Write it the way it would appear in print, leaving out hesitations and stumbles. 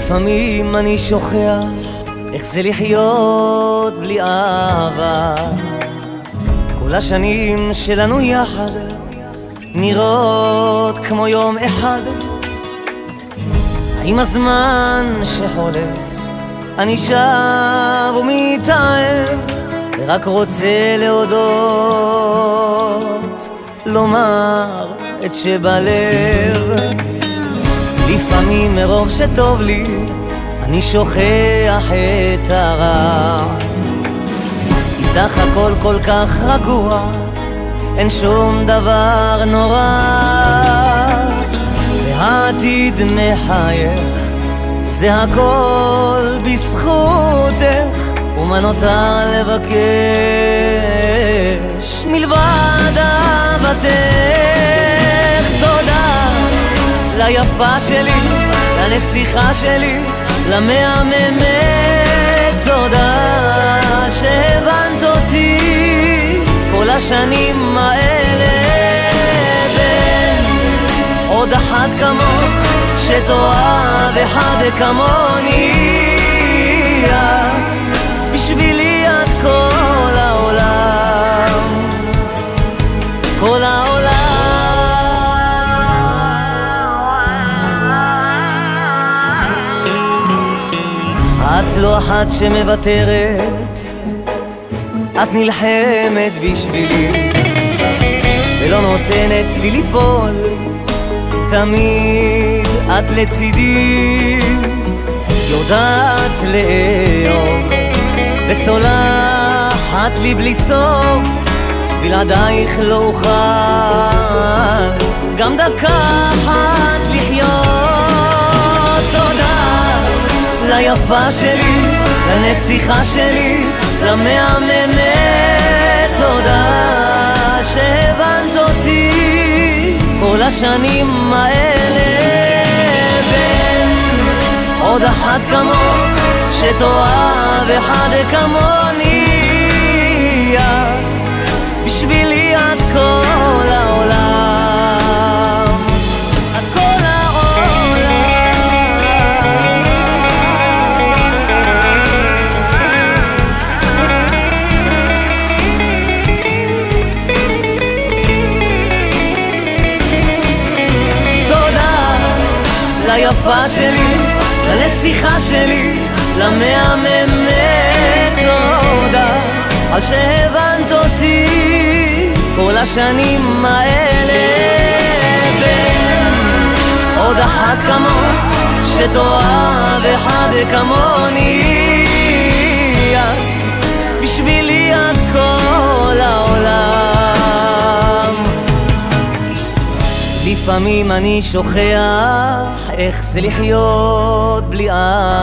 לפעמים אני שוכח איך זה לחיות בלי אהבה. כל השנים שלנו יחד נראות כמו יום אחד. עם הזמן שחולף אני שב ומתאהב, ורק רוצה להודות, לומר את שבלב. לפעמים מרוב שטוב לי אני שוכח את הרע. איתך הכל כל כך רגוע, אין שום דבר נורא, והעתיד מחייך, זה הכל בזכותך. ומה נותר לבקש מלבד אהבתך? תודה ליפה שלי, לנסיכה שלי, למהממת. תודה שהבנת אותי כל השנים האלה. ואין עוד אחת כמוך שתאהב אחד כמוני. את בשבילי את כל העולם, כל העולם. את לא אחת שמוותרת, את נלחמת בשבילי ולא נותנת לי ליפול. תמיד את לצידי, יודעת לאהוב וסולחת לי בלי סוף. בלעדייך לא אוכל גם דקה אחת לחיות. תודה ליפה שלי, לנסיכה שלי, למהממת. תודה שהבנת אותי כל השנים האלה. ואין עוד אחת כמוך שתאהב אחד כמוני. את בשבילי את כל העולם, את כל ליפה שלי, לנסיכה שלי, למהממת. תודה על שהבנת אותי כל השנים האלה. ואין עוד אחת כמוך שתאהב אחד כמוני. את בשבילי את כל העולם. לפעמים אני שוכח איך זה לחיות בלי אהבה.